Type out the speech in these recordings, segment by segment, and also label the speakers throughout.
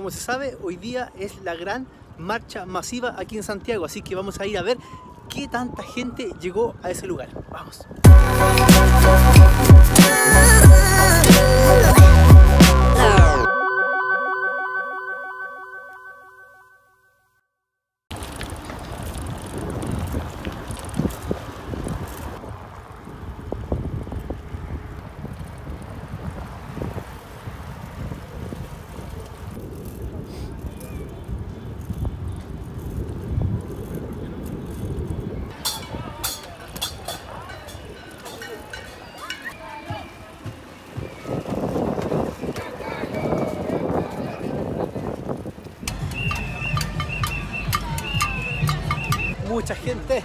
Speaker 1: como se sabe, hoy día es la gran marcha masiva aquí en Santiago, así que vamos a ir a ver qué tanta gente llegó a ese lugar. Vamos. Mucha gente.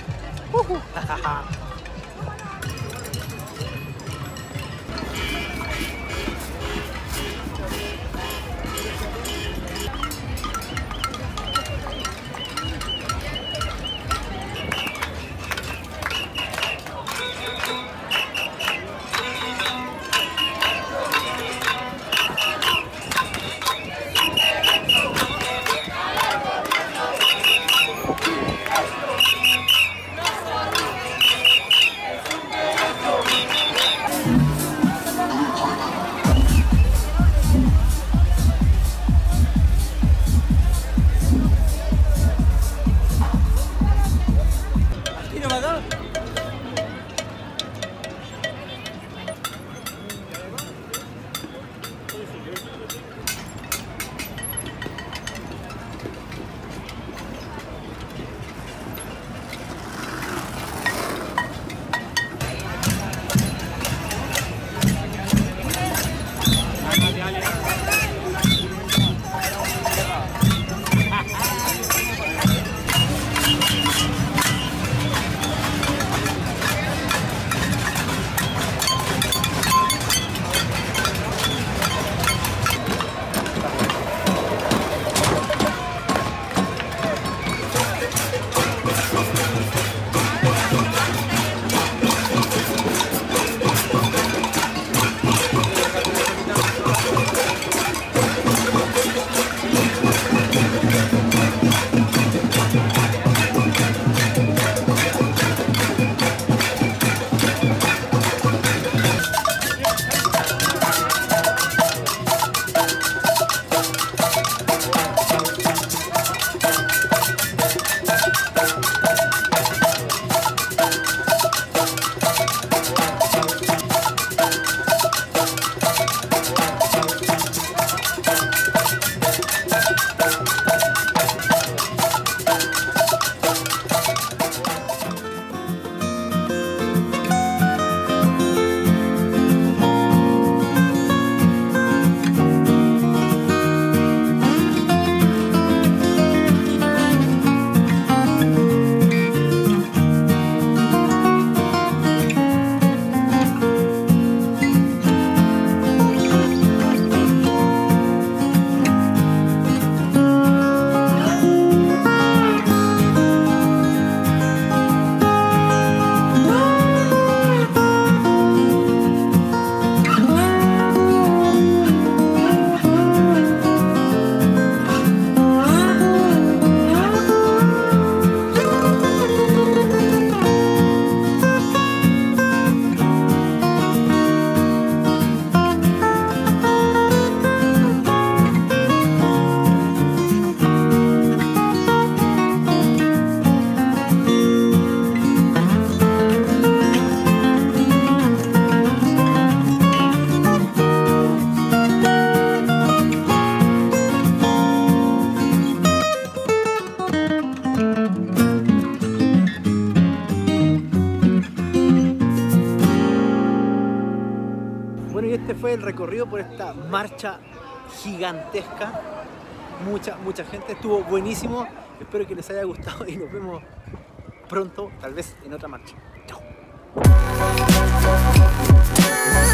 Speaker 1: Bueno, y este fue el recorrido por esta marcha gigantesca. Mucha gente, estuvo buenísimo. Espero que les haya gustado y nos vemos pronto, tal vez en otra marcha. Chao.